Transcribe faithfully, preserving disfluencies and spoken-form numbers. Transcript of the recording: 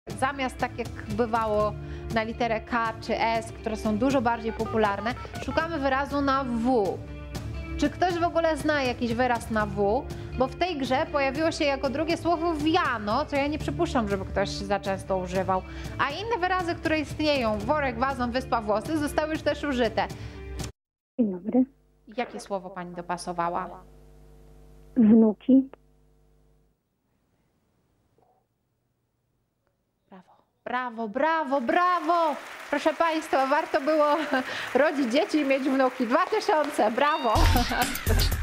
Zamiast tak jak bywało na literę K czy S, które są dużo bardziej popularne, szukamy wyrazu na W. Czy ktoś w ogóle zna jakiś wyraz na W? Bo w tej grze pojawiło się jako drugie słowo wiano, co ja nie przypuszczam, żeby ktoś za często używał. A inne wyrazy, które istnieją, worek, wazon, wyspa, włosy, zostały już też użyte. Dzień dobry. Jakie słowo pani dopasowała? Wnuki. Brawo, brawo, brawo, brawo! Proszę państwa, warto było rodzić dzieci i mieć wnuki. Dwa tysiące, brawo!